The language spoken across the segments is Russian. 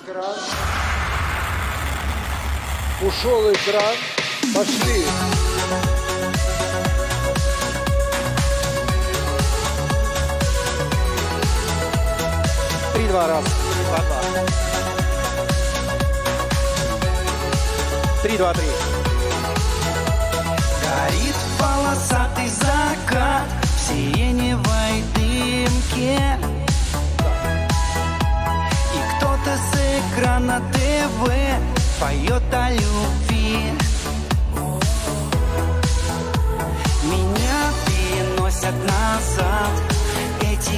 экран. Ушел экран. Пошли. Три-два раз. 3-2-3. Горит полосатый закат в сиреневой дымке. И кто-то с экрана ТВ поет о любви. Меня переносят назад эти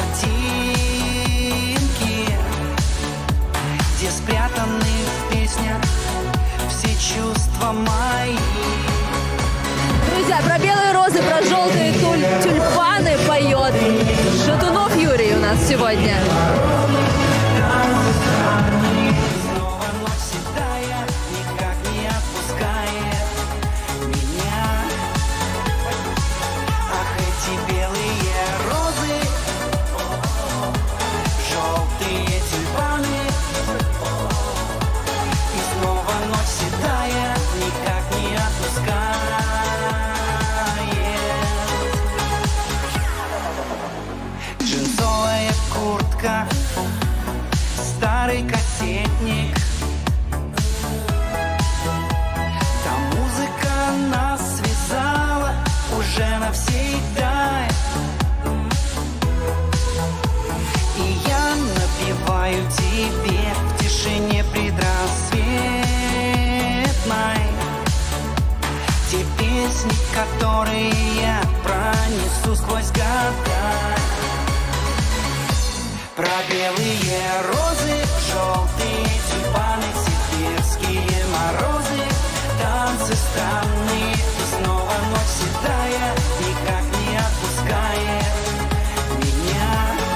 картинки, где спрятаны в песнях все чувства мои. Друзья, про белые розы, про желтые тюльпаны поет Шатунов Юрий у нас сегодня. Снова ночь седая, никак не отпускает меня. Ах, эти белые розы, желтые тюльпаны. И снова ночь седая, никак не отпускает. Джинсовая куртка, старый кассетник. Та музыка нас связала уже навсегда. И я напеваю тебе в тишине предрассветной те песни, которые я пронесу сквозь года. Про белые розы, желтые тюльпаны, сибирские морозы, танцы странные. И снова ночь седая, никак не отпускает меня.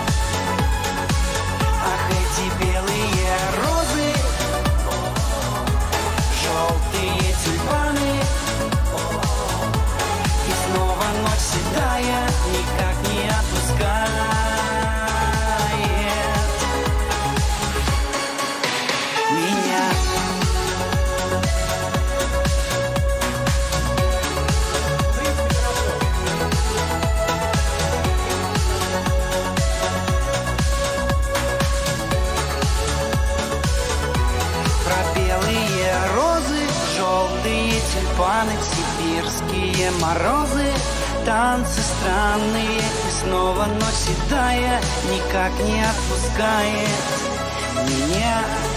Ах, эти белые розы, желтые тюльпаны. И снова ночь седая, никак не отпускает. Тюльпаны, сибирские морозы, танцы странные. И снова ночь седая, никак не отпускает меня.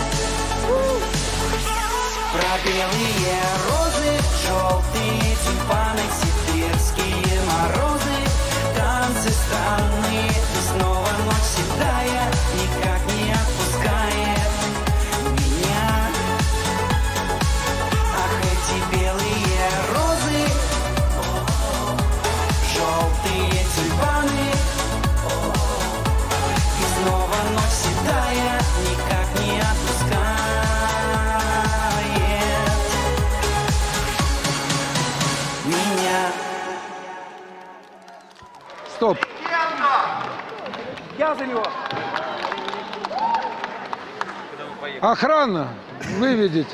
Про белые розы, желтые тюльпаны, сибирские морозы, танцы странные. И снова ночь седая, никак не отпускает меня. Белые розы, желтые тюльпаны. И снова ночь седая, никак не отпускает меня. Стоп. Я за него. Охрана, выведите.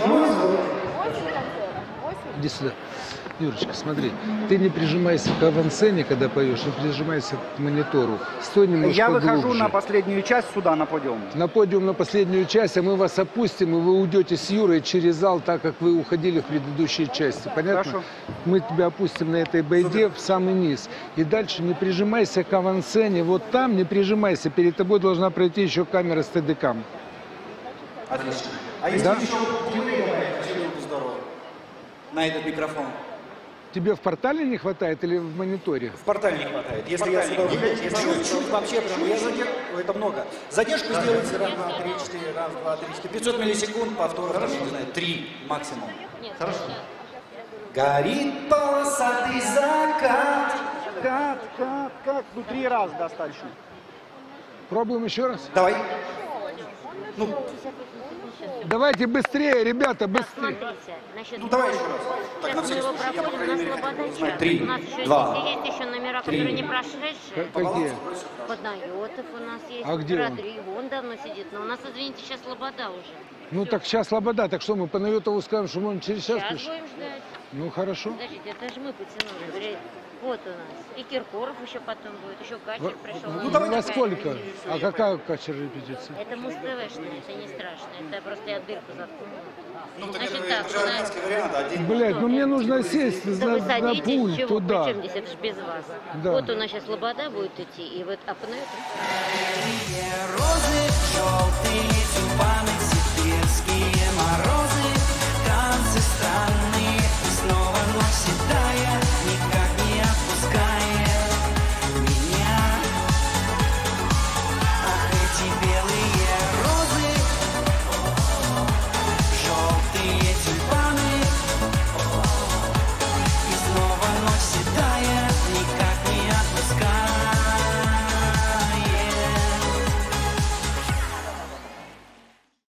Иди сюда. Юрочка, смотри, ты не прижимайся к авансцене, когда поешь, не прижимайся к монитору. Стой немножко Я выхожу глубже. на последнюю часть сюда, на подиум. На подиум, на последнюю часть, а мы вас опустим, и вы уйдете с Юрой через зал, так как вы уходили в предыдущие части. Понятно? Хорошо. Мы тебя опустим на этой байде в самый низ. И дальше не прижимайся к авансцене. Вот там не прижимайся. Перед тобой должна пройти еще камера с ТДК. Отлично. А если еще здорово на этот микрофон? Тебе в портале не хватает или в мониторе? В портале не хватает. Если я сюда чуть-чуть вообще прям, я это много. Задержку сделайте раз, два, три, четыре, раз, два, три, четыре. 500 миллисекунд, повтор, там, не знаю, 3 максимум. Хорошо. Горит полосатый закат. Кат. Ну, 3 раза достаточно. Пробуем еще раз? Давай. Давайте быстрее, ребята, быстрее. Смотрите, значит, Ну, давай еще раз. Так, на сейчас мы всякий его случай, я, по проходим, у крайней нас мере, слобода знаю. час. 3, У нас еще 2, есть еще номера, 3. которые не прошедшие. Какие? Поднаетов у нас есть, А где он? Родриго, он давно сидит, но у нас, извините, сейчас слобода уже. Ну так сейчас слобода, так что мы по Наветову скажем, что он через час Сейчас пришел? будем ждать. Ну хорошо. Подождите, это же мы потянули. Говорит, вот у нас. И Киркоров еще потом будет, еще Качер пришел. Ну, во сколько? А какая качер репетиция? Это Муз-ТВшная, это не страшно. Это просто я дырку заткнула. Ну, так Значит это так, уже армянский вариант, один. Блядь, ну мне нужно сесть Да вы на садитесь, пульт чего? туда. Причем здесь, это же без вас. Да. Вот у нас сейчас Лобода будет идти, и вот Апнет. Розы желтые